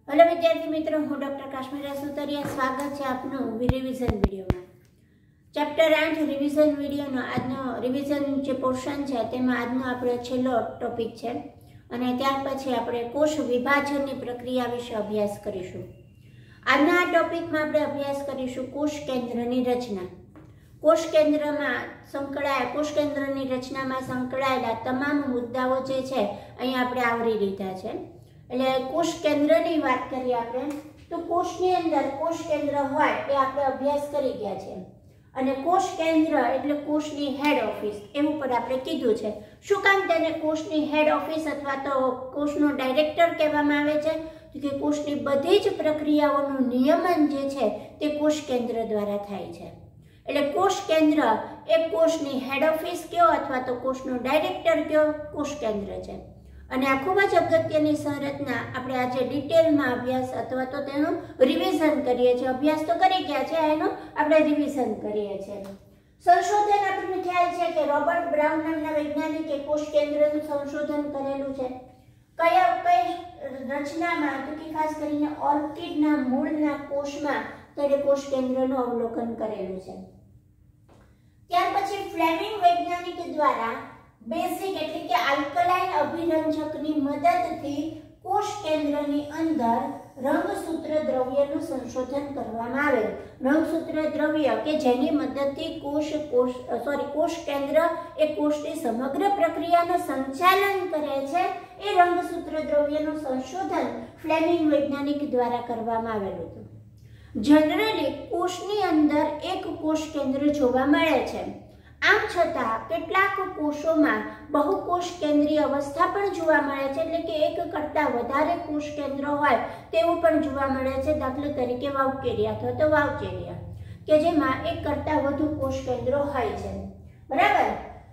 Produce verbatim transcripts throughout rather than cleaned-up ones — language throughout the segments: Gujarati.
हेलो विद्यार्थी मित्रों, हूँ डॉक्टर काश्मीरा सुतरिया। स्वागत है आपनु रिविजन विडियो में। चैप्टर आठ रिविजन विडियो आज रिविजन जो पोर्शन है तेमां आजनो आपणे छेल्लो टॉपिक है अने त्यार पछी आपणे कोष विभाजननी प्रक्रिया विषे अभ्यास करीशुं। आजना आ टॉपिक में आपणे अभ्यास करीशुं कोष केन्द्रनी रचना। कोष केन्द्र में संकळाय कोष केन्द्रनी रचना में संकळायेला तमाम मुद्दाओ जे छे अहीं आपणे आवरी लीधा छे। એટલે કોષ કેન્દ્રની વાત કરીએ આપણે તો કોષની અંદર કોષ કેન્દ્ર હોય એ આપણે અભ્યાસ કરી ગયા છે અને કોષ કેન્દ્ર એટલે કોષની હેડ ઓફિસ એવું પણ આપણે કીધું છે। શું કામ તેને કોષની હેડ ઓફિસ અથવા તો કોષનો ડાયરેક્ટર કહેવામાં આવે છે? તો કે કોષની બધી જ પ્રક્રિયાઓનું નિયમન જે છે તે કોષ કેન્દ્ર દ્વારા થાય છે। એટલે કોષ કેન્દ્ર એ કોષની હેડ ઓફિસ કયો અથવા તો કોષનો ડાયરેક્ટર કયો કોષ કેન્દ્ર છે। અને આ ખૂબ જ અગત્યની સંરચના આપણે આજે ડિટેલમાં અભ્યાસ અથવા તો તેનું રિવિઝન કરીએ છીએ। અભ્યાસ તો કરી ગયા છે, એનો આપણે રિવિઝન કરીએ છીએ। સંશોધન આપણને ખ્યાલ છે કે રોબર્ટ બ્રાઉન નામના વૈજ્ઞાનિકે કોષ કેન્દ્રનું સંશોધન કરેલું છે। કયા કઈ રચનામાં તો કે ખાસ કરીને ઓર્કિડના મૂળના કોષમાં તેણે કોષ કેન્દ્રનું અવલોકન કરેલું છે। ત્યાર પછી ફ્લેમિંગ વૈજ્ઞાનિક દ્વારા बेसिक એટલે કે આલ્કલાઇન અભિરંજકની મદદથી કોષ કેન્દ્રની અંદર રંગસૂત્ર દ્રવ્યનું સંશોધન કરવામાં આવેલ। રંગસૂત્ર દ્રવ્ય કે જેની મદદથી કોષ કોષ સોરી કોષ કેન્દ્ર એ કોષની સમગ્ર પ્રક્રિયાનું સંચાલન કરે છે એ રંગસૂત્ર દ્રવ્યનું સંશોધન ફ્લેમિંગ વૈજ્ઞાનિક દ્વારા કરવામાં આવેલું હતું। જનરલી કોષની અંદર એક કોષ કેન્દ્ર જોવા મળે છે। આમ છતાં કેટલાક કોષોમાં બહુકોષ કેન્દ્રીય અવસ્થા પણ જોવા મળે છે, એટલે કે એક કરતાં વધારે કોષ કેન્દ્ર હોય તેવું પણ જોવા મળે છે। દાખલા તરીકે વાઉકેરિયા અથવા તો વાઉચેરિયા કે જેમાં એક કરતાં વધુ કોષ કેન્દ્રો હોય છે, બરાબર।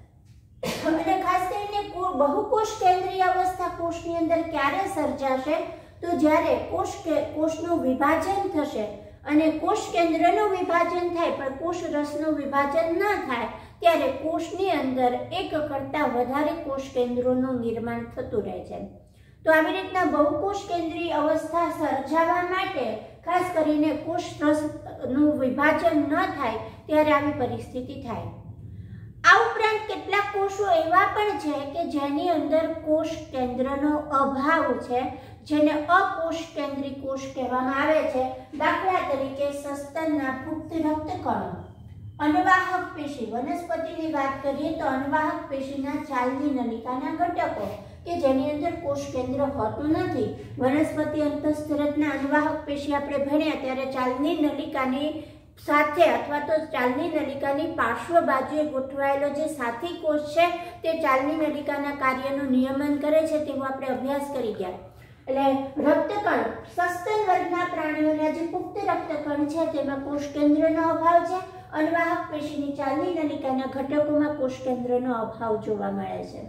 અને ખાસ કરીને બહુકોષ કેન્દ્રીય અવસ્થા કોષની અંદર ક્યારે સર્જાશે? તો જ્યારે કોષ કોષનું વિભાજન થશે અને કોષ કેન્દ્રનું વિભાજન થાય પણ કોષ રસનું વિભાજન ન થાય ત્યારે કોષની અંદર એક કરતાં વધારે કોષ કેન્દ્રોનું નિર્માણ થતું રહે છે। તો આવી રીતના બહુકોષ કેન્દ્રીય અવસ્થા સર્જાવા માટે ખાસ કરીને કોષ રસનું વિભાજન ન થાય ત્યારે આવી પરિસ્થિતિ થાય। આ ઉપરાંત કેટલાક કોષો એવા પણ છે કે જેની અંદર કોષ કેન્દ્રનો અભાવ છે, જેને અકોષ કેન્દ્રી કોષ કહેવામાં આવે છે। દાખલા તરીકે સસ્તનના પુખ્ત રક્તકણો, અનવાહક પેશી, વનસ્પતિની વાત કરીએ તો અનવાહક પેશીના ચાલની નલિકાના ઘટકો કે જેની અંદર કોષ કેન્દ્ર હોતું નથી। વનસ્પતિ અંતઃસ્તરજના અનવાહક પેશી આપણે ભણ્યા ત્યારે ચાલની નલિકાની સાથે અથવા તો ચાલની નલિકાની પાર્શ્વ બાજુએ ગોઠવાયેલો જે સાથી કોષ છે તે ચાલની નલિકાના કાર્યનું નિયમન કરે છે તેવો આપણે અભ્યાસ કરી ગયા। એટલે રક્તકણ સસ્તન વર્ગના પ્રાણીઓના જે પુખ્ત રક્તકણ છે તેમાં કોષ કેન્દ્રનો અભાવ છે। અનવાહક પેશીની ચાલની નલિકાના ઘટકોમાં કોષ કેન્દ્રનો અભાવ જોવા મળે છે।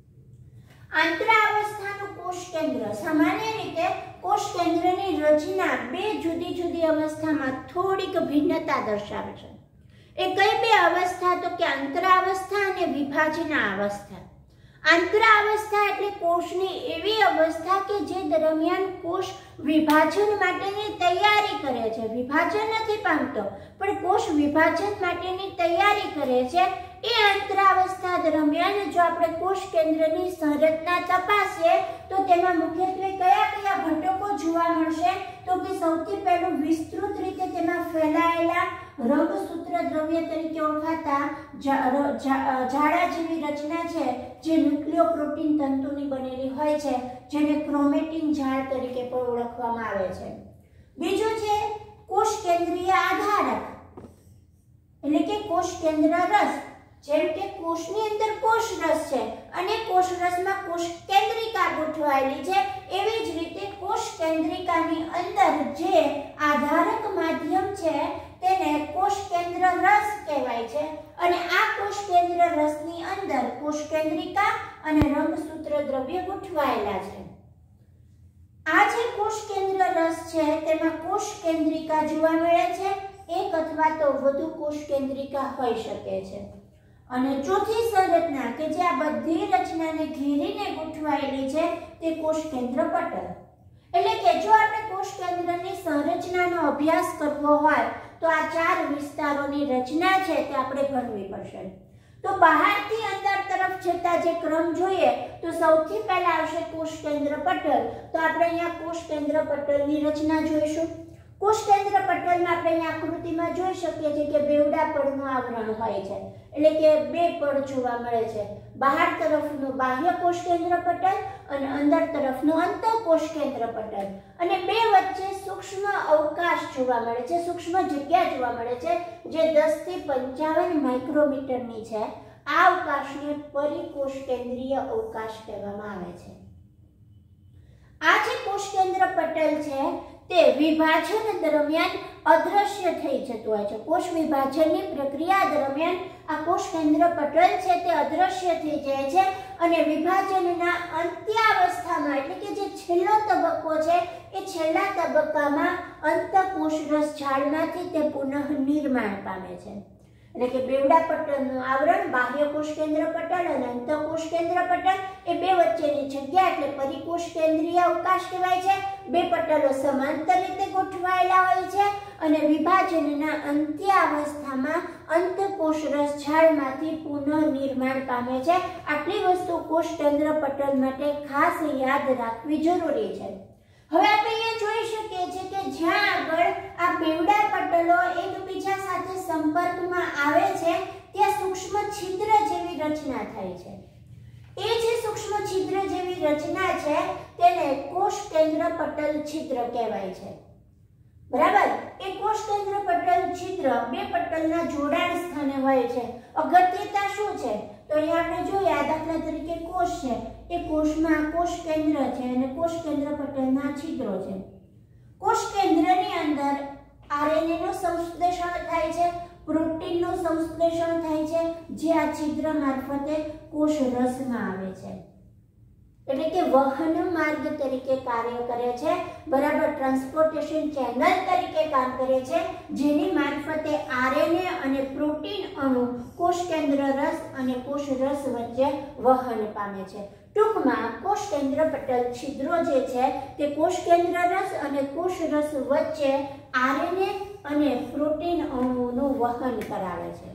આંતરાવસ્થાનું કોષ કેન્દ્ર સામાન્ય રીતે કોષ કેન્દ્રની રચના બે જુદી જુદી અવસ્થામાં થોડીક ભિન્નતા દર્શાવે છે। એ કઈ બે અવસ્થા? તો કે આંતરાવસ્થા અને વિભાજના અવસ્થા। આંતરાવસ્થા એટલે કોષની એવી અવસ્થા કે જે દરમિયાન કોષ વિભાજન માટેની તૈયારી કરે છે, વિભાજન નથી પામતો પણ કોષ વિભાજન માટેની તૈયારી કરે છે। એ આંતરાવસ્થા દરમિયાન જો આપણે કોષ કેન્દ્રની સંરચના તપાસીએ તો તેમાં મુખ્યત્વે કયા કયા ઘટકો જોવા મળશે? તો કે સૌથી પહેલું વિસ્તૃત રીતે તેમાં ફેલાયેલા રંગસૂત્ર દ્રવ્ય તરીકે ઓળખાતા જાડા જેવી રચના છે જે ન્યુક્લિયોપ્રોટીન તંતુની બનેલી હોય છે, જેને ક્રોમેટિન જાળ તરીકે પણ ઓળખવામાં આવે છે। બીજું છે કોષ કેન્દ્રીય આધારક એટલે કે કોષ કેન્દ્ર રસ। જેમ કે કોષની અંદર કોષ રસ છે અને કોષ રસમાં કોષ કેન્દ્રિકા ગોઠવાયેલી છે, એવી જ રીતે કોષ કેન્દ્રિકાની અંદર જે આધારક માધ્યમ છે તેને કોષ કેન્દ્ર રસ કહેવાય છે। અને આ કોષ કેન્દ્ર રસની અંદર કોષ કેન્દ્રિકા અને રંગસૂત્ર દ્રવ્ય ગોઠવાયેલા છે। આ જે કોષ કેન્દ્ર રસ છે તેમાં કોષ કેન્દ્રિકા જોવા મળે છે, એક અથવા તો વધુ કોષ કેન્દ્રિકા હોઈ શકે છે। અને ચોથી સંરચના કે જે આ બધી રચનાને ઘેરીને ગોઠવાયેલી છે તે કોષ કેન્દ્ર પટલ। એટલે કે જો આપણે અભ્યાસ કરવો હોય તો આ ચાર વિસ્તારોની રચના છે તે આપણે ભણવી પડશે। તો બહારથી અંદર તરફ જતા જે ક્રમ જોઈએ તો સૌથી પહેલા આવશે કોષ કેન્દ્ર પટલ। તો આપણે અહીંયા કોષ કેન્દ્ર પટલની રચના જોઈશું। કોષ કેન્દ્ર પટલમાં આપણે અહીંયા આકૃતિમાં જોઈ શકીએ છીએ કે બેવડા પડનું આવરણ હોય છે, એટલે કે બે પડ જોવા મળે છે। બહાર તરફનું બાહ્ય કોષ કેન્દ્ર પટલ અને અંદર તરફનું અંતઃ કોષ કેન્દ્ર પટલ, અને બે વચ્ચે સૂક્ષ્મ અવકાશ જોવા મળે છે, સૂક્ષ્મ જગ્યા જોવા મળે છે જે દસ થી પંચાવન માઇક્રોમીટરની છે। આ અવકાશને પરિકોષ કેન્દ્રીય અવકાશ કહેવામાં આવે છે। આ જે કોષ કેન્દ્ર પટલ છે તે વિભાજન દરમિયાન અદ્રશ્ય થઈ જતું હોય છે। કોષ વિભાજનની પ્રક્રિયા દરમિયાન આ કોષ કેન્દ્ર પટલ છે તે અદ્રશ્ય થઈ જાય છે અને વિભાજનના અંત્યાવસ્થામાં એટલે કે જે છેલ્લો તબક્કો છે એ છેલ્લા તબક્કામાં અંતઃકોષરસ ઝાડમાંથી તે પુનઃ નિર્માણ પામે છે। એટલે કે બેવડા પટલનું આવરણ બાહ્ય કોષ કેન્દ્ર પટલ અને અંતઃકોષ કેન્દ્ર પટલ એ બે વચ્ચેની જગ્યા એટલે પરિકોષ કેન્દ્રીય અવકાશ કહેવાય છે। બે પટલો સમાંતર રીતે ગોઠવાયેલા હોય છે અને વિભાજનના અંત્યાવસ્થામાં અંતઃકોષરસ ઝાડમાંથી પુનઃ નિર્માણ પામે છે। આટલી વસ્તુ કોષ કેન્દ્ર પટલ માટે ખાસ યાદ રાખવી જરૂરી છે। હવે આપણે અહીંયા જોઈ શકીએ છીએ કે જ્યાં આગળ આ બેવડા પટલો એકબીજા સાથે સંપર્કમાં આવે છે ત્યાં સૂક્ષ્મ છિદ્ર જેવી રચના થાય છે। એ જે સૂક્ષ્મ છિદ્ર જેવી રચના છે તેને કોષ કેન્દ્ર પટલ છિદ્ર કહેવાય છે, બરાબર। એ કોષ કેન્દ્ર પટલ છિદ્ર બે પટલના જોડાણ સ્થાને હોય છે। અગત્યતા શું છે તો અહીંયા આપણે જોઈએ આ દાખલા તરીકે કોષ છે, એ કોષમાં કોષ કેન્દ્ર છે અને કોષ કેન્દ્ર પટલના છિદ્રો છે। કોષ કેન્દ્રની અંદર આરએનએ નું સંશ્લેષણ થાય છે, પ્રોટીનનું સંશ્લેષણ થાય છે જે આ છિદ્ર મારફતે કોષ રસમાં આવે છે, એટલે કે વહન માર્ગ તરીકે કાર્ય કરે છે, બરાબર। ટ્રાન્સપોર્ટેશન ચેનલ તરીકે કામ કરે છે જેની મારફતે આરએનએ અને પ્રોટીન અણુ કોષ કેન્દ્ર રસ અને કોષ રસ વચ્ચે વહન પામે છે। ટૂંકમાં કોષ કેન્દ્ર પટલ છિદ્રો જે છે તે કોષ કેન્દ્ર રસ અને કોષ રસ વચ્ચે આરએનએ અને પ્રોટીન અણુઓનું વહન કરાવે છે।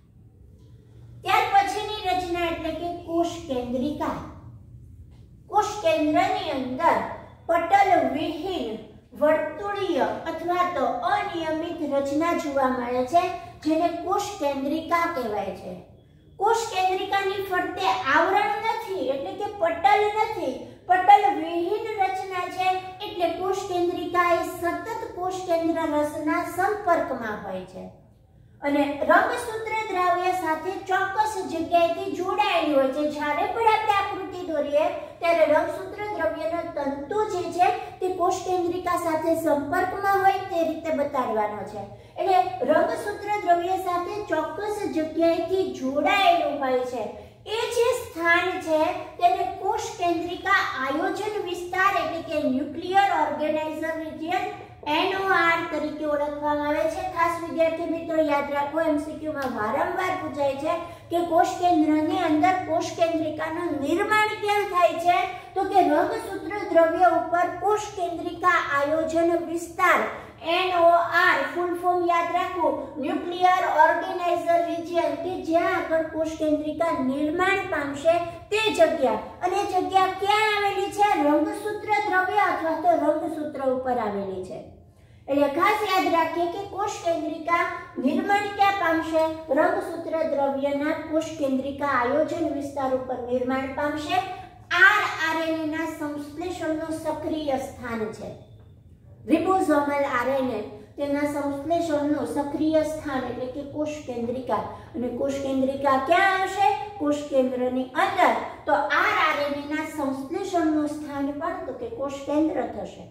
ત્યાર પછીની રચના એટલે કે કોષ કેન્દ્રિકા। કોષ કેન્દ્રની અંદર પટલ વિહીન વર્તુળીય અથવા તો અનિયમિત રચના જોવા મળે છે જેને કોષ કેન્દ્રિકા કહેવાય છે। કોષ કેન્દ્રિકાની ફરતે આવરણ નથી એટલે કે પટલ નથી, પટલ વિહીન રચના છે એટલે કોષ કેન્દ્રિકા એ સતત કોષ કેન્દ્ર રસના સંપર્કમાં હોય છે અને રંગસૂત્ર દ્રવ્ય સાથે ચોક્કસ જગ્યાએથી જોડાયેલી હોય છે। જ્યારે પણ આપણે આકૃતિ દોરીએ ત્યારે રંગસૂત્ર દ્રવ્યનો તંતુ જે છે તે કોષ કેન્દ્રિકા સાથે સંપર્કમાં હોય તે રીતે બતાડવાનો છે। એટલે રંગસૂત્ર દ્રવ્ય સાથે ચોક્કસ જગ્યાએથી જોડાયેલું હોય છે એ જે સ્થાન છે તેને કોષ કેન્દ્રિકા આયોજન વિસ્તાર એટલે કે nuclear organiser region N O R તરીકે ઓળખવામાં આવે છે। ખાસ વિદ્યાર્થી મિત્રો યાદ રાખો, એમસીક્યુ માં વારંવાર પૂછાય છે કે કોષ કેન્દ્રની અંદર કોષ કેન્દ્રિકાનું નિર્માણ ક્યાં થાય છે તો કે રંગસૂત્ર દ્રવ્ય ઉપર કોષ કેન્દ્રિકા આયોજન વિસ્તાર N O R full form યાદ રાખો, ન્યુક્લિયર ઓર્ગેનાઇઝર રિજિયન કે જ્યાં આગળ કોષ કેન્દ્રિકા નિર્માણ પામશે તે જગ્યા, અને જગ્યા ક્યાં આવેલી છે રંગસૂત્ર દ્રવ્ય અથવા તો રંગસૂત્ર ઉપર આવેલી છે। એટલે ખાસ યાદ રાખીએ કે કોષ કેન્દ્રિકા નિર્માણ ક્યાં પામશે રંગસૂત્ર દ્રવ્યના કોષ કેન્દ્રિકા આયોજન વિસ્તાર ઉપર નિર્માણ પામશે। આર આરએનએ ના સંશ્લેષણનું સક્રિય સ્થાન છે। રિબોસોમલ આરએનએ તેના સંશ્લેષણનું સક્રિય સ્થાન એટલે કે કોષ કેન્દ્રિકા, અને કોષ કેન્દ્રિકા ક્યાં આવશે કોષ કેન્દ્રની અંદર, તો આર આરએનએ ના સંશ્લેષણનું સ્થાન પણ તો કે કોષ કેન્દ્ર થશે।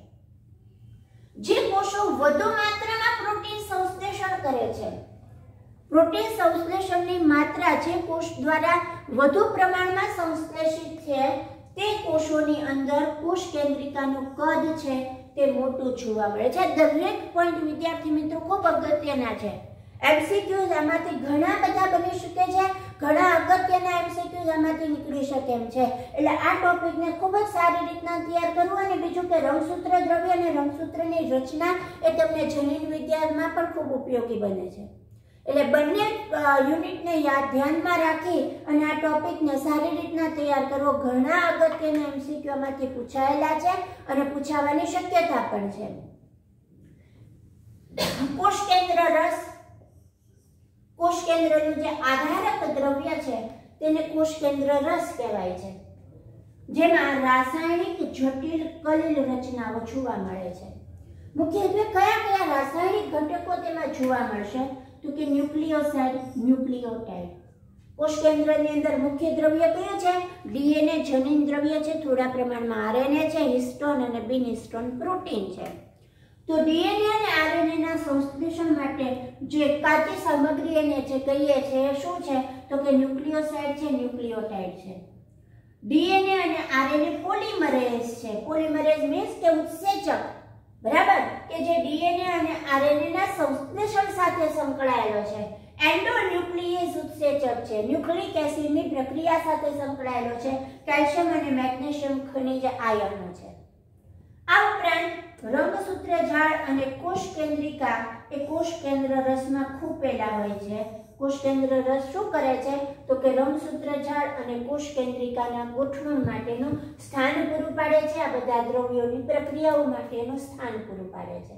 જે કોષો વધુ માત્રામાં પ્રોટીન સંશ્લેષણ કરે છે, પ્રોટીન સંશ્લેષણની માત્રા જે કોષ દ્વારા વધુ પ્રમાણમાં સંશ્લેષિત છે તે કોષોની અંદર કોષ કેન્દ્રિકાનું કદ છે તે મોટું જોવા મળે છે। દરેક પોઈન્ટ વિદ્યાર્થી મિત્રો ખૂબ અગત્યના છે। એમસીક્યુઝ આમાંથી ઘણા બધા બની શકે છે, ઘણા અગત્યના એમસીક્યુઝ આમાંથી નીકળી શકે એમ છે. એટલે આ ટોપિકને ખૂબ જ સારી રીતના તૈયાર કરવું. અને બીજું કે રંગસૂત્ર દ્રવ્ય અને રંગસૂત્રની રચના એ તમને જનીન વિજ્ઞાનમાં પણ ખૂબ ઉપયોગી બને છે. એટલે બંને યુનિટને યાદ ધ્યાનમાં રાખી અને આ ટોપિકને સારી રીતના તૈયાર કરવો. ઘણા અગત્યના એમસીક્યુ આમાંથી પૂછાયેલા છે અને પૂછાવાની શક્યતા પણ છે. કોષ કેન્દ્ર રસ, કોષ કેન્દ્રનું જે આધારક દ્રવ્ય છે તેને કોષ કેન્દ્ર રસ કહેવાય છે, જેમાં રાસાયણિક જટિલ કલિલ રચનાઓ જોવા મળે છે. મુખ્યત્વે કયા કયા રાસાયણિક ઘટકો તેમાં જોવા મળશે? તો કે ન્યુક્લિયોસાઇડ, ન્યુક્લિયોટાઇડ. કોષ કેન્દ્રની અંદર મુખ્ય દ્રવ્ય કયું છે? ડીએનએ જનીન દ્રવ્ય છે, થોડા પ્રમાણમાં આરએનએ છે, હિસ્ટોન અને બિન હિસ્ટોન પ્રોટીન છે. તો ડીએનએ અને આરએનએ ના સંશ્લેષણ માટે જે કાચી સામગ્રી એને જે કહીએ છે એ શું છે? તો કે ન્યુક્લિયોસાઇડ છે, ન્યુક્લિયોટાઇડ છે. ડીએનએ અને આરએનએ પોલિમરેઝ છે. પોલિમરેઝ મીન્સ કે ઉત્સેચક, બરાબર, કે જે ડીએનએ અને આરએનએ ના સંશ્લેષણ સાથે સંકળાયેલો છે. એન્ડોન્યુક્લિયેઝ ઉત્સેચક છે, ન્યુક્લિક એસિડની પ્રક્રિયા સાથે સંકળાયેલો છે. કેલ્શિયમ અને મેગ્નેશિયમ ખનિજ આયનો છે. આ ઉપરાંત રંગસૂત્ર ઝાડ અને કોષ કેન્દ્રિકા એ કોષ કેન્દ્ર રસમાં ખૂપેલા હોય છે. કોષ કેન્દ્ર રસ શું કરે છે? તો કે રંગસૂત્ર ઝાડ અને કોષ કેન્દ્રિકાના ગોઠવણ માટેનું સ્થાન પૂરું પાડે છે. આ બધા દ્રવ્યોની પ્રક્રિયાઓ માટેનું સ્થાન પૂરું પાડે છે.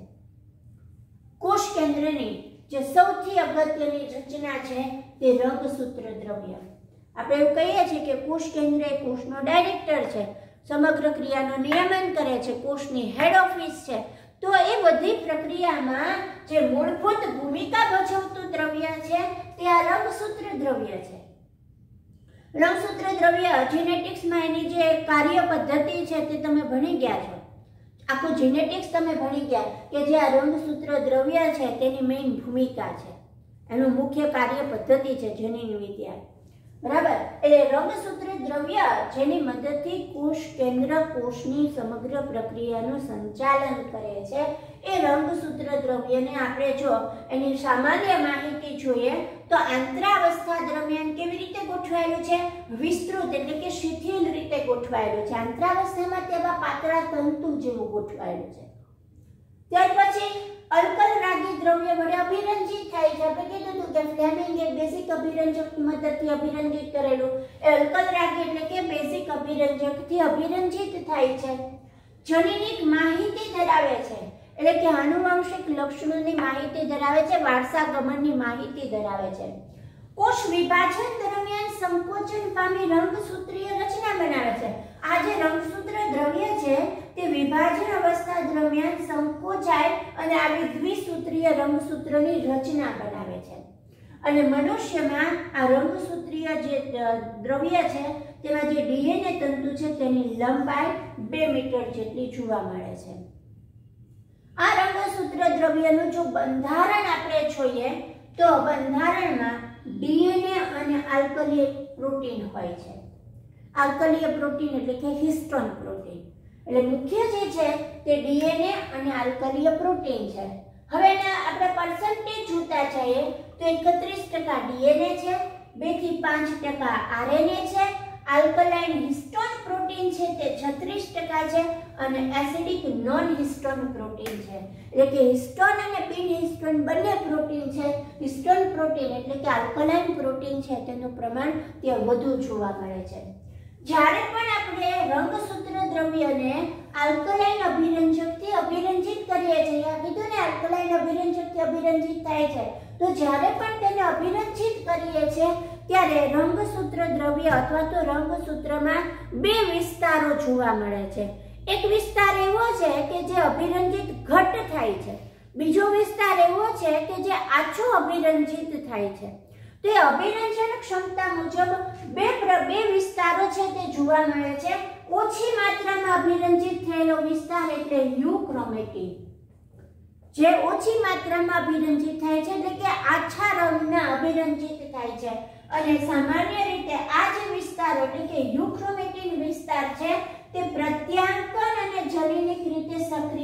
કોષ કેન્દ્રની જે સૌથી અગત્યની રચના છે તે રંગસૂત્ર દ્રવ્ય. આપણે એવું કહીએ છીએ કે કોષ કેન્દ્ર એ કોષનો ડાયરેક્ટર છે, સમગ્ર ક્રિયાનું નિયમન કરે છે, કોષની હેડ ઓફિસ છે. તો એ બધી પ્રક્રિયામાં જે મૂળભૂત ભૂમિકા ભજવતું દ્રવ્ય છે તે આ રંગસૂત્ર દ્રવ્ય છે. રંગસૂત્ર દ્રવ્ય જીનેટિક્સમાં એની જે કાર્ય પદ્ધતિ છે તે તમે ભણી ગયા છો. આખું જીનેટિક્સ તમે ભણી ગયા કે જે આ રંગસૂત્ર દ્રવ્ય છે તેની મેઇન ભૂમિકા છે, એનું મુખ્ય કાર્ય પદ્ધતિ છે જનીન વિદ્યા, બરાબર. એટલે રંગસૂત્ર દ્રવ્ય જેની મદદથી કોષ કેન્દ્ર કોષની સમગ્ર પ્રક્રિયાનું સંચાલન કરે છે એ રંગસૂત્ર દ્રવ્યને આપણે જો એની સામાન્ય માહિતી જોઈએ તો આંતરાવસ્થા દરમિયાન કેવી રીતે ગોઠવાયેલું છે? વિસ્તૃત એટલે કે શિથિલ રીતે ગોઠવાયેલું છે. આંતરાવસ્થામાં તેવા પાતળા તંતુ જેવું ગોઠવાયેલું છે. ત્યાર પછી અલ્કલ રાગી દ્રવ્ય વડે અભિરંજિત થાય છે. આપણે કીધું હતું કે ફ્લેમિંગ એ બેઝિક અભિરંજકની મદદથી અભિરંજિત કરેલું. એ અલ્કલ રાગી એટલે કે બેઝિક અભિરંજકથી અભિરંજિત થાય છે. જનીનિક માહિતી ધરાવે છે એટલે કે આનુવંશિક લક્ષણોની માહિતી ધરાવે છે, વારસાગમનની માહિતી ધરાવે છે. કોષ વિભાજન દરમિયાન સંકોચન પામી રંગસૂત્રીય રચના બનાવે છે. આ જે રંગસૂત્ર દ્રવ્ય છે તે વિભાજન અવસ્થા દરમિયાન સંકોચાય અને આવી દ્વિસૂત્રીય રંગસૂત્રની રચના બનાવે છે. અને મનુષ્યમાં આ રંગસૂત્રીય જે દ્રવ્ય છે તેમાં જે ડીએનએ તંતુ છે તેની લંબાઈ બે મીટર જેટલી જોવા મળે છે. આ રંગસૂત્ર દ્રવ્યનું જો બંધારણ આપણે જોઈએ તો બંધારણમાં ડીએનએ અને આલ્કલીય પ્રોટીન હોય છે. આલ્કલીય પ્રોટીન એટલે કે હિસ્ટોન પ્રોટીન. એટલે મુખ્ય જે છે તે ડીએનએ અને આલ્કલીય પ્રોટીન છે. હવે એના આપણે પર્સન્ટેજ જોતા જઈએ તો એકત્રીસ ટકા ડીએનએ છે, બે થી પાંચ ટકા આરએનએ છે, આલ્કલાઇન હિસ્ટોન પ્રોટીન છે તે છત્રીસ ટકા છે અને એસિડિક નોન હિસ્ટોન પ્રોટીન છે. એટલે કે હિસ્ટોન અને બિન હિસ્ટોન બંને પ્રોટીન છે. હિસ્ટોન પ્રોટીન એટલે કે આલ્કલાઇન પ્રોટીન છે તેનું પ્રમાણ ત્યાં વધુ જોવા મળે છે. જ્યારે પણ આપણે રંગસૂત્ર દ્રવ્યને આલ્કલાઇન અભિરંજકથી અભિરંજિત કરીએ છીએ, આ કીધું ને આલ્કલાઇન અભિરંજકથી અભિરંજિત થાય છે, તો જ્યારે પણ તેને અભિરંજિત કરીએ છીએ ત્યારે રંગસૂત્ર દ્રવ્ય અથવા તો રંગસૂત્રમાં બે વિસ્તારો જોવા મળે છે. એક વિસ્તાર એવો છે કે જે અભિરંજિત ઘટ થાય છે, બીજો વિસ્તાર એવો છે કે જે આછો અભિરંજિત થાય છે. તે અભિરંજન ક્ષમતા મુજબ બે બે વિસ્તારો છે તે જોવા મળે છે. ઓછી માત્રામાં અભિરંજિત થયેલો વિસ્તાર એટલે યુક્રોમેટિન, જે ઓછી માત્રામાં અભિરંજિત થાય છે એટલે કે આછા રંગના અભિરંજિત થાય છે. અને સામાન્ય રીતે આ જે વિસ્તાર એટલે કે યુક્રોમેટિન વિસ્તાર છે તે પ્રત્યાંકન અને જનીનિક રીતે સક્રિય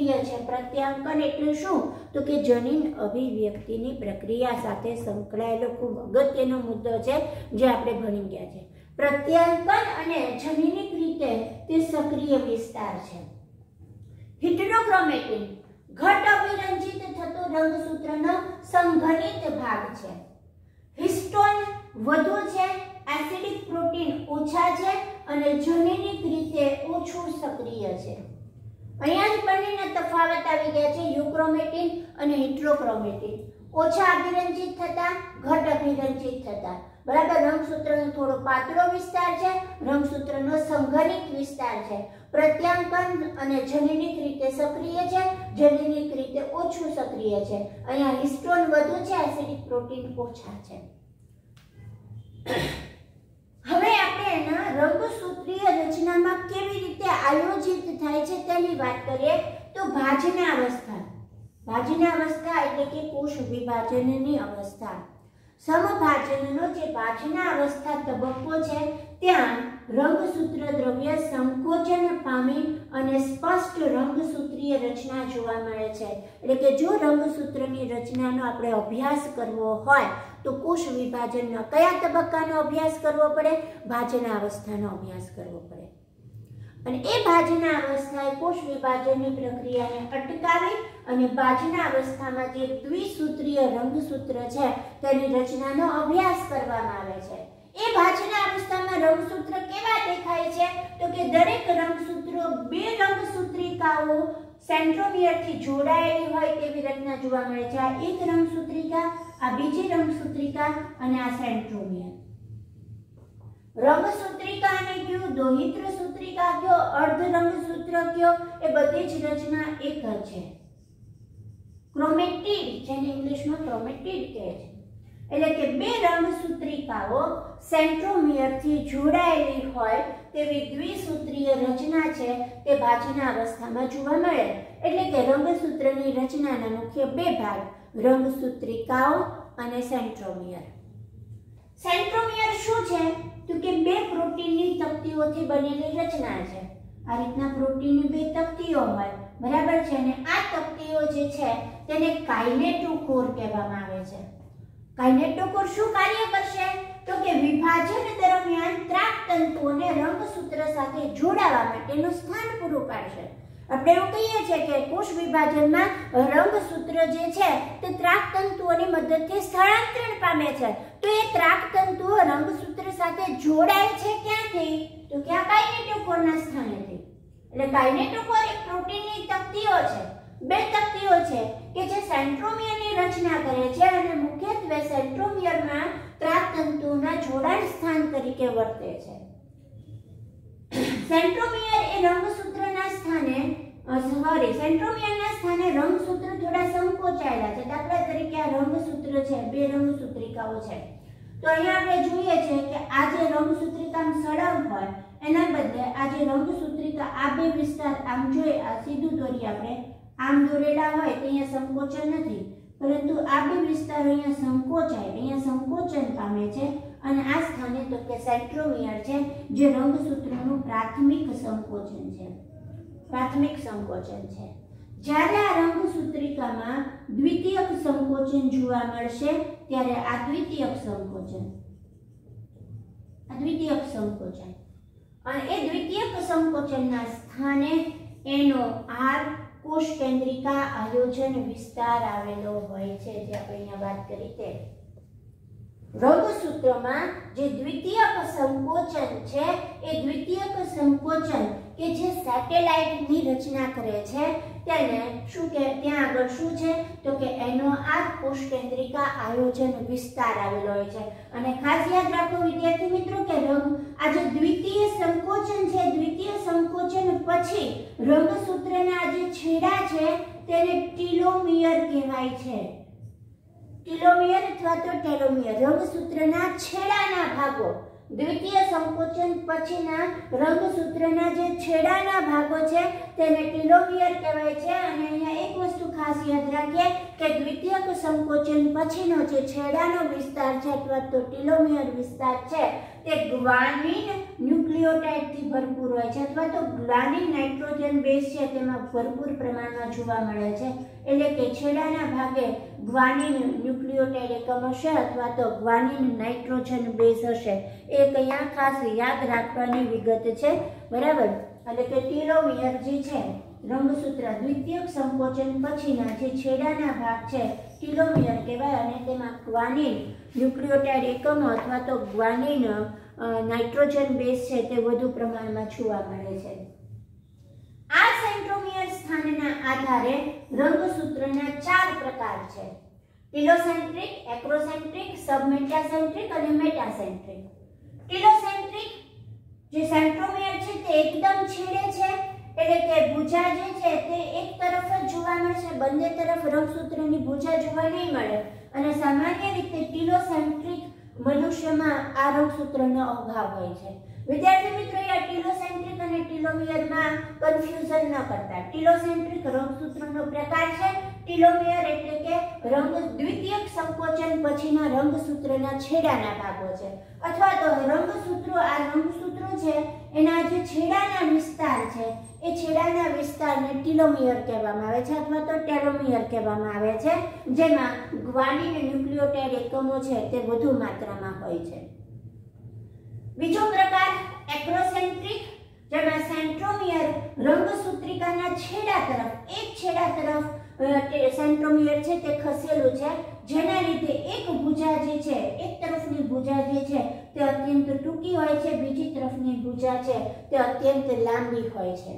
સક્રિય છે। પ્રત્યાંકન એટલે શું? તો કે જનીન અભિવ્યક્તિની પ્રક્રિયા સાથે સંકળાયેલો ખૂબ અગત્યનો મુદ્દો છે જે આપણે ભણી ગયા છે। પ્રત્યાંકન અને જનીનિક રીતે તે સક્રિય વિસ્તાર છે। હિટરોક્રોમેટિન ઘટ અભિરંજિત થતો રંગસૂત્રનો સંઘનિત ભાગ છે। હિસ્ટોન વધુ છે, એસિડિક પ્રોટીન ઓછા છે અને જનીનિક રીતે ઓછું સક્રિય છે। અહીંયા જ બંનેના તફાવત આવી ગયા છે, યુક્રોમેટિન અને હિટ્રોક્રોમેટિન। ઓછા અભિરંજિત થતા, ઘટ અભિરંજિત થતા, બરાબર। રંગસૂત્રનો થોડો પાતળો વિસ્તાર છે, રંગસૂત્રનો સંઘનિત વિસ્તાર છે। પ્રત્યાંકન અને જનીનિક રીતે સક્રિય છે, જનીનિક રીતે ઓછું સક્રિય છે। અહીંયા હિસ્ટોન વધુ છે, એસિડિક પ્રોટીન ઓછા છે। હવે આપણે એના રંગસૂત્રીય રચનામાં કેવી રીતે આયોજિત થાય છે તેની વાત કરીએ તો ભાજના અવસ્થા। ભાજના અવસ્થા એટલે કે કોષ વિભાજનની અવસ્થા। સમભાજનનો જે ભાજના અવસ્થા તબક્કો છે ત્યાં રંગસૂત્ર દ્રવ્ય સંકોચન પામી અને સ્પષ્ટ રંગસૂત્રીય રચના જોવા મળે છે। એટલે કે જો રંગસૂત્રની રચનાનો આપણે અભ્યાસ કરવો હોય તો કોષ વિભાજનના કયા તબક્કાનો અભ્યાસ કરવો પડે? ભાજના અવસ્થાનો અભ્યાસ કરવો પડે। અને એ ભાજના અવસ્થાએ કોષ વિભાજનની પ્રક્રિયાને અટકાવી અને ભાજના અવસ્થામાં જે દ્વિસૂત્રીય રંગસૂત્ર છે તેની રચનાનો અભ્યાસ કરવામાં આવે છે। એ ભાજના અવસ્થામાં રંગસૂત્ર કેવા દેખાય છે? તો કે દરેક રંગસૂત્રો બે રંગસૂત્રિકાઓ સેન્ટ્રોમિયરથી જોડાયેલી હોય તેવી રચના જોવા મળે છે। આ એક રંગસૂત્રિકા, આ બીજી રંગસૂત્રિકા અને આ સેન્ટ્રોમિયર। રંગસૂત્રિકા અને કયો, દોહિત્ર સૂત્રિકા કયો, અર્ધ રંગસૂત્ર કયો, એ બધી જ રચના એક જ છે। ક્રોમેટિડ, જેને ઇંગ્લિશમાં ક્રોમેટિડ કહે છે, એટલે કે બે રંગસૂત્રિકાઓ સેન્ટ્રોમિયરથી જોડાયેલી હોય તેવી દ્વિસૂત્રીય રચના છે તે ભાજના અવસ્થામાં જોવા મળે। એટલે કે રંગસૂત્રની રચનાના મુખ્ય બે ભાગ, રંગસૂત્રિકાઓ અને સેન્ટ્રોમિયર। સેન્ટ્રોમિયર શું છે? તો કે બે પ્રોટીનની તક્તિઓથી બનેલી રચના છે। આ રીતના પ્રોટીનની બે તક્તિઓ હોય, બરાબર છે, અને આ તક્તિઓ જે છે તેને કાઇનેટોકોર કહેવામાં આવે છે। કાઇનેટોકોર શું કાર્ય કરશે? તો કે વિભાજન દરમિયાન ત્રાક તંતુઓને રંગસૂત્ર સાથે જોડાવા માટેનું સ્થાન પૂરું પાડશે। આપણે એવું કહીએ છીએ કે કોષ વિભાજનમાં રંગસૂત્ર જે છે તે ત્રાક તંતુઓની મદદથી સ્થળાંતરણ પામે છે। તો એ ત્રાક તંતુઓ રંગસૂત્ર સાથે જોડાય છે ક્યાંથી? તો કે આ કાઇનેટોકોરના સ્થાનેથી। એટલે કાઇનેટોકોર એક પ્રોટીનની તક્તિઓ છે, બે તક્તિઓ છે કે જે સેન્ટ્રોમિયરની રચના કરે છે અને મુખ્યત્વે સેન્ટ્રોમિયરમાં ત્રાક તંતુઓના જોડાણ સ્થાન તરીકે વર્તે છે। સેન્ટ્રોમિયર એ રંગસૂત્રના સ્થાને સોરી સેન્ટ્રોમિયરના સ્થાને રંગસૂત્ર થોડા સંકોચાયેલા છે। દાખલા તરીકે આ રંગસૂત્ર છે, બે રંગસૂત્રિકાઓ છે, તો અહીંયા આપણે જોઈએ છે કે આ જે રંગસૂત્રિકા સળંગ હોય એના બદલે આ જે રંગસૂત્રિકા આ બે વિસ્તાર આમ જોઈએ, આ સીધું દોરી આપણે આમ દોરેલા હોય તો અહીંયા સંકોચન નથી, પરંતુ આ બે વિસ્તાર અહીંયા સંકોચાય, અહીંયા સંકોચન પામે છે અને આ સ્થાને તો કે સેન્ટ્રોમિયર છે જે રંગસૂત્રનું પ્રાથમિક સંકોચન છે, પ્રાથમિક સંકોચન છે। જ્યારે આ રંગસૂત્રિકામાં દ્વિતીયક સંકોચન જોવા મળશે ત્યારે આ દ્વિતીયક સંકોચન, આ દ્વિતીયક સંકોચન અને એ દ્વિતીયક સંકોચનના સ્થાને એનો આર કોષ કેન્દ્રિકા આયોજન વિસ્તાર આવેલો હોય છે, જે આપણે અહીંયા વાત કરી તે। રંગસૂત્રમાં જે દ્વિતીયક સંકોચન છે એ દ્વિતીયક સંકોચન કે જે સેટેલાઇટની રચના કરે છે તેને શું કે ત્યાં આગળ શું છે તો કે એનો આ કોષ કેન્દ્રિકા આયોજન વિસ્તાર આવેલો હોય છે। અને ખાસ યાદ રાખો વિદ્યાર્થી મિત્રો કે રંગ આ જે દ્વિતીય સંકોચન છે, દ્વિતીય સંકોચન પછી રંગસૂત્રના જે છેડા છે તેને ટીલોમિયર કહેવાય છે। ટીલોમિયર અથવા તો ટેલોમિયર રંગસૂત્રના છેડાના ભાગો, દ્વિતીય સંકોચન પછીના રંગસૂત્રના જે છેડાના ભાગો છે તેને ટીલોમિયર કહેવાય છે। અને અહીંયા એક વસ્તુ ખાસ યાદ રાખીએ કે દ્વિતીયક સંકોચન પછીનો જે છેડાનો વિસ્તાર છે અથવા તો ટીલોમિયર વિસ્તાર છે તે ગ્વાનિન ન્યુક્લિયોટાઇડથી ભરપૂર હોય છે અથવા તો ગ્વાનિન નાઇટ્રોજન બેઝ છે તેમાં ભરપૂર પ્રમાણમાં જોવા મળે છે. એટલે કે છેડાના ભાગે ગ્વાનિન ન્યુક્લિયોટાઇડ એકમ હશે અથવા તો ગ્વાનિન નાઇટ્રોજન બેઝ હશે. એ અહીંયા ખાસ યાદ રાખવાની વિગત છે, બરાબર. એટલે કે ટીલોમિયર જે છે રંગસૂત્ર દ્વિતીયક સંકોચન પછીના જે છેડાના ભાગ છે ટીલોમિયર કહેવાય અને તેમાં ગ્વાનિન ન્યુક્લિયોટાઇડ એકમો અથવા તો ગ્વાનિન નાઇટ્રોજન બેઝ છે તે વધુ પ્રમાણમાં જોવા મળે છે. આ સેન્ટ્રોમિયર સ્થાનના આધારે રંગસૂત્રના ચાર પ્રકાર છે: ટીલોસેન્ટ્રિક, એક્રોસેન્ટ્રિક, સબમેટાસેન્ટ્રિક અને મેટાસેન્ટ્રિક. ટીલોસેન્ટ્રિક જે સેન્ટ્રોમિયર છે તે એકદમ છેડે છે, એટલે કે ભુજા જે છે તે એક તરફ જ જોવા મળશે, બંને તરફ રંગસૂત્રની ભુજા જોવા નહીં મળે. અને સામાન્ય રીતે ટીલોસેન્ટ્રિક મનુષ્યમાં આ રંગસૂત્રનો અભાવ હોય છે. વિદ્યાર્થી મિત્રો, આ ટીલોસેન્ટ્રિક અને ટીલોમિયરમાં કન્ફ્યુઝન ન કરતા. ટીલોસેન્ટ્રિક રંગસૂત્રનો પ્રકાર છે. ટીલોમિયર એટલે કે રંગ દ્વિતીયક સંકોચન પછીના રંગસૂત્રના છેડાના ભાગો છે, અથવા તો રંગસૂત્રો આ રંગસૂત્રો છે એના જે છેડાના વિસ્તાર છે એ છેડાના વિસ્તારને ટીલોમિયર કહેવામાં આવે છે અથવા તો ટેલોમિયર કહેવામાં આવે છે, જેમાં ગ્વાનિન ન્યુક્લિયોટાઇડ એકમો છે તે વધુ માત્રામાં હોય છે. બીજો પ્રકાર એક્રોસેન્ટ્રિક, જેમાં સેન્ટ્રોમિયર રંગસૂત્રિકાના છેડા તરફ એક છેડા તરફ સેન્ટ્રોમિયર છે તે ખસેલું છે, જેના લીધે એક ભુજા જે છે એક તરફની ભુજા જે છે તે અત્યંત ટૂંકી હોય છે, બીજી તરફની ભુજા છે તે અત્યંત લાંબી હોય છે.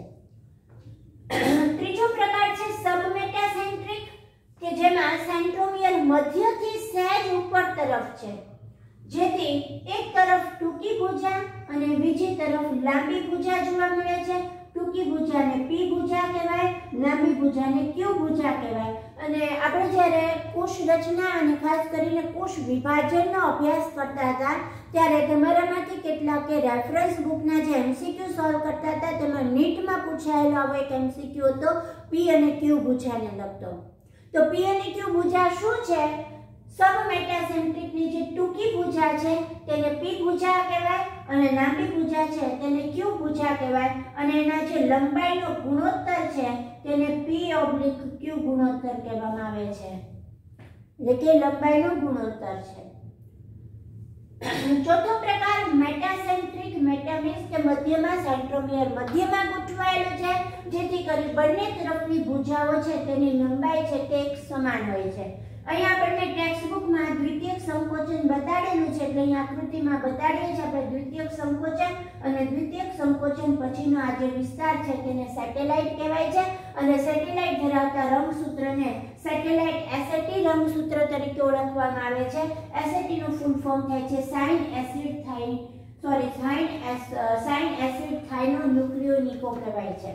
ત્રીજો પ્રકાર છે સબમેટાસેન્ટ્રિક, કે જેમાં સેન્ટ્રોમિયર મધ્યથી સહેજ ઉપર તરફ છે, જેથી એક તરફ ટૂંકી ભુજા અને બીજી તરફ લાંબી ભુજા જોવા મળે છે. ટૂંકી ભુજાને પી ભુજા કહેવાય, લાંબી ભુજાને ક્યુ ભુજા કહેવાય. અને આપણે જ્યારે કોષ રચના અને ખાસ કરીને કોષ વિભાજનનો અભ્યાસ કરતા હતા ત્યારે તમારામાંથી કેટલાકે રેફરન્સ બુકના જે એમસીક્યુ સોલ્વ કરતા હતા તેમાં નીટમાં પૂછાયેલો આવો એક એમસીક્યુ હતો પી અને ક્યુ ભુજાને લગતો. તો પી અને ક્યુ ભુજા શું છે? સબમેટાસેન્ટ્રિકની જે ટૂંકી ભુજા છે તેને પી ભુજા કહેવાય અને લાંબી ભુજા છે તેને ક્યુ ભુજા કહેવાય. અને એના જે લંબાઈનો ગુણોત્તર છે તેને પી ઓબ્લિક ક્યુ ગુણોત્તર કહેવામાં આવે છે, એટલે કે લંબાઈનો ગુણોત્તર છે. ચોથો પ્રકાર મેટાસેન્ટ્રિક. મેટા મીન્સ કે મધ્યમાં સેન્ટ્રોમિયર મધ્યમાં ગોઠવાયેલું છે, જેથી કરી બંને તરફની ભુજાઓ છે તેની લંબાઈ છે તે એક સમાન હોય છે. અહીંયા આપણને ટેક્સ્ટ બુકમાં દ્વિતીયક સંકોચન બતાડેલું છે, એટલે અહીં આકૃતિમાં બતાડીએ છીએ આપણે દ્વિતીયક સંકોચન અને દ્વિતીયક સંકોચન પછીનો આ જે વિસ્તાર છે તેને સેટેલાઇટ કહેવાય છે. અને સેટેલાઇટ ધરાવતા રંગસૂત્રને સેટેલાઇટ એસેટી રંગસૂત્ર તરીકે ઓળખવામાં આવે છે. એસેટીનું ફૂલ ફોર્મ થાય છે સાઇન એસિડ થાઇન સોરી સાઇન એસ સાઇન એસિડ થાઇનો ન્યુક્લિયોનિકો કહેવાય છે.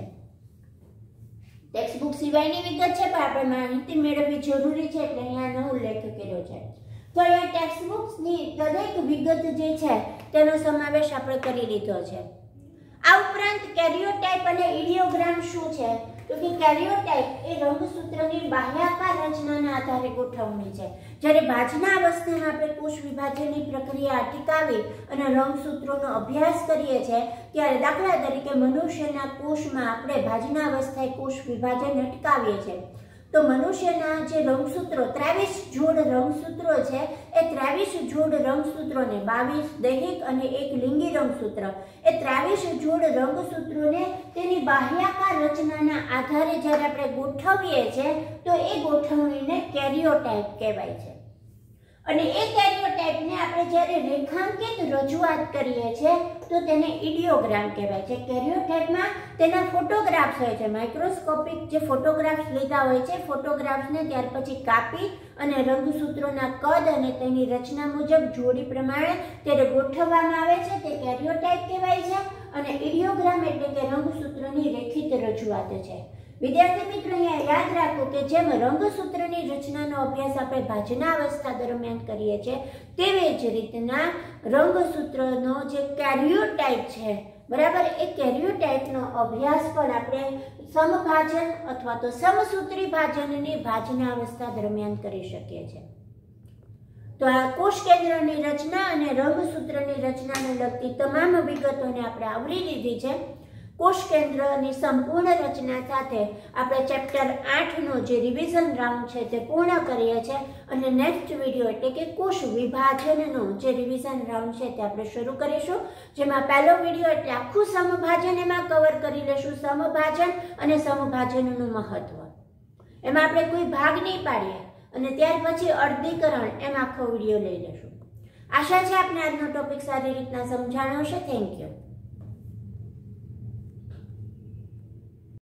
ટેક્સ્ટ બુક સિવાયની વિગત છે પણ આપણે માહિતી મેળવવી જરૂરી છે એટલે અહીંયાનો ઉલ્લેખ કર્યો છે. તો અહીંયા ટેક્સ્ટ બુક્સની દરેક વિગત જે છે તેનો સમાવેશ આપણે કરી લીધો છે. આ ઉપરાંત કેરિયોટાઇપ અને ઇડિયોગ્રામ શું છે? તો કે કેરિયોટાઇપ એ રંગસૂત્રની બાહ્યાકાર રચનાના આધારે ગોઠવણી છે. જ્યારે ભાજના અવસ્થામાં આપણે કોષ વિભાજનની પ્રક્રિયા અટકાવી અને રંગસૂત્રોનો અભ્યાસ કરીએ છીએ ત્યારે દાખલા તરીકે મનુષ્યના કોષમાં આપણે ભાજના અવસ્થાએ કોષ વિભાજન અટકાવીએ છીએ તો મનુષ્યના જે રંગસૂત્રો ત્રેવીસ જોડ રંગસૂત્રો છે એ ત્રેવીસ જોડ રંગસૂત્રોને બાવીસ દૈહિક અને એક લિંગી રંગસૂત્ર એ ત્રેવીસ જોડ રંગસૂત્રોને તેની બાહ્યાકાર રચનાના આધારે જ્યારે આપણે ગોઠવીએ છીએ તો એ ગોઠવણીને કેરિયોટાઇપ કહેવાય છે. અને એ કેરિયોટાઇપને આપણે જ્યારે રેખાંકિત રજૂઆત કરીએ છીએ તો તેને ઇડિયોગ્રામ કહેવાય છે. કેરિયોટાઇપમાં તેના ફોટોગ્રાફ્સ હોય છે, માઇક્રોસ્કોપિક જે ફોટોગ્રાફ્સ લીધા હોય છે ફોટોગ્રાફ્સને ત્યાર પછી કાપી અને રંગસૂત્રોના કદ અને તેની રચના મુજબ જોડી પ્રમાણે ત્યારે ગોઠવવામાં આવે છે તે કેરિયોટાઇપ કહેવાય છે. અને ઇડિયોગ્રામ એટલે કે રંગસૂત્રની રેખિત રજૂઆત છે. વિદ્યાર્થી મિત્રો અહીંયા યાદ રાખો કે જેમ રંગસૂત્રની રચનાનો અભ્યાસ આપણે ભાજના અવસ્થા દરમિયાન કરીએ છીએ તેવી જ રીતના રંગસૂત્રનો જે કેરિયોટાઇપ છે બરાબર એ કેરિયોટાઇપનો અભ્યાસ પણ આપણે સમભાજન અથવા તો સમસૂત્રી ભાજનની ભાજના અવસ્થા દરમિયાન કરી શકીએ છીએ. તો આ કોષ કેન્દ્રની રચના અને રંગસૂત્રની રચનાને લગતી તમામ વિગતોને આપણે આવરી લીધી છે. કોષ કેન્દ્રની સંપૂર્ણ રચના સાથે આપણે ચેપ્ટર આઠનો જે રિવિઝન રાઉન્ડ છે તે પૂર્ણ કરીએ છીએ અને નેક્સ્ટ વિડીયો એટલે કે કોષ વિભાજનનો જે રિવિઝન રાઉન્ડ છે તે આપણે શરૂ કરીશું, જેમાં પહેલો વિડીયો એટલે આખું સમભાજન એમાં કવર કરી લેશું, સમભાજન અને સમભાજનનું મહત્વ. એમાં આપણે કોઈ ભાગ નહીં પાડીએ અને ત્યાર પછી અર્ધીકરણ એમ આખો વિડીયો લઈ લેશું. આશા છે આપને આજનો ટોપિક સારી રીતના સમજાણો હશે. Thank you.